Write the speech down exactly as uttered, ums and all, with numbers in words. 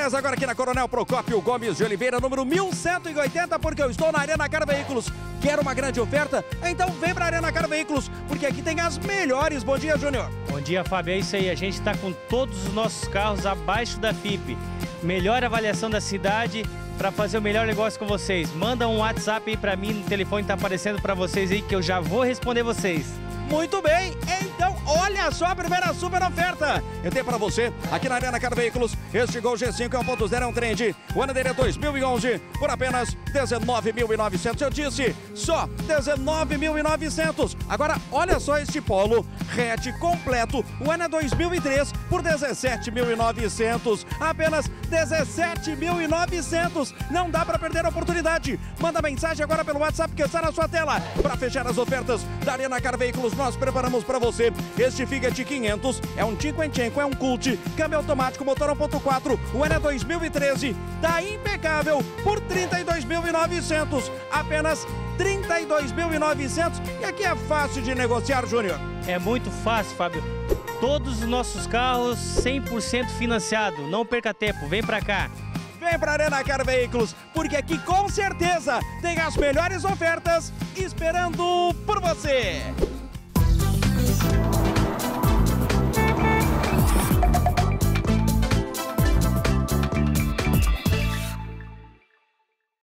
Beleza, agora aqui na Coronel Procópio Gomes de Oliveira, número mil cento e oitenta, porque eu estou na Arena Car Veículos. Quer uma grande oferta? Então vem pra Arena Car Veículos, porque aqui tem as melhores. Bom dia, Júnior. Bom dia, Fábio. É isso aí, a gente está com todos os nossos carros abaixo da F I P. Melhor avaliação da cidade para fazer o melhor negócio com vocês. Manda um WhatsApp aí para mim, no telefone tá aparecendo para vocês aí, que eu já vou responder vocês. Muito bem, então olha só a primeira super oferta. Eu tenho para você, aqui na Arena Car Veículos, este Gol G cinco um ponto zero é um trend. O ano dele é dois mil e onze, por apenas dezenove mil e novecentos. Eu disse, só dezenove mil e novecentos. Agora, olha só este Polo hatch completo. O ano é dois mil e três, por dezessete mil e novecentos. Apenas dezessete mil e novecentos. Não dá para perder a oportunidade. Manda mensagem agora pelo WhatsApp que está na sua tela. Para fechar as ofertas da Arena Car Veículos, nós preparamos para você este Fiat quinhentos, é um cinco cinco, é um Cult, câmbio automático, motor um ponto quatro, o ano é dois mil e treze, tá impecável por trinta e dois mil e novecentos, apenas trinta e dois mil e novecentos, e aqui é fácil de negociar, Júnior. É muito fácil, Fábio. Todos os nossos carros cem por cento financiado, não perca tempo, vem pra cá. Vem pra Arena Car Veículos, porque aqui com certeza tem as melhores ofertas esperando por você.